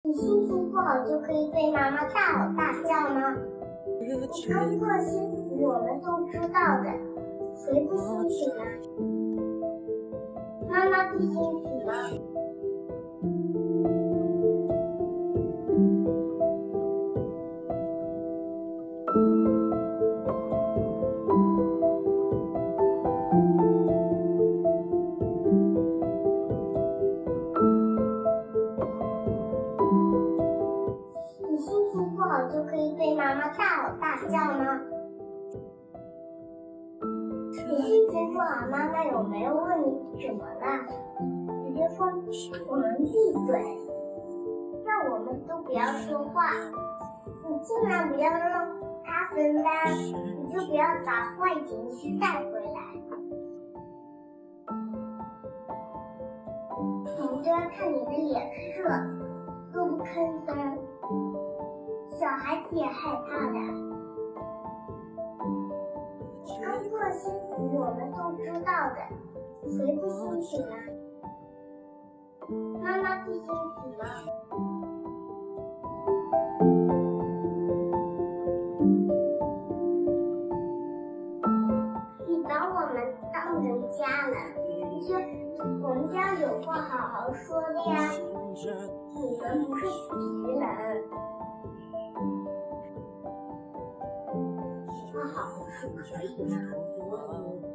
你心情不好就可以对妈妈大吼大叫吗？工作辛苦我们都知道的，谁不辛苦呢？妈妈不辛苦吗？你心情不好就可以对妈妈大吼大叫吗？你心情不好，妈妈有没有问你怎么了？直接说我们闭嘴，叫我们都不要说话。你尽量不要让他分担，你就不要把坏情绪带回来。我们都要看你的脸色，都不吭声。小孩子也害怕的。工作辛苦我们都知道的，谁不辛苦呢？妈妈不辛苦吗？你把我们当人家了，你说我们家有话好好说的呀，你们不是皮人。说好是可以吗？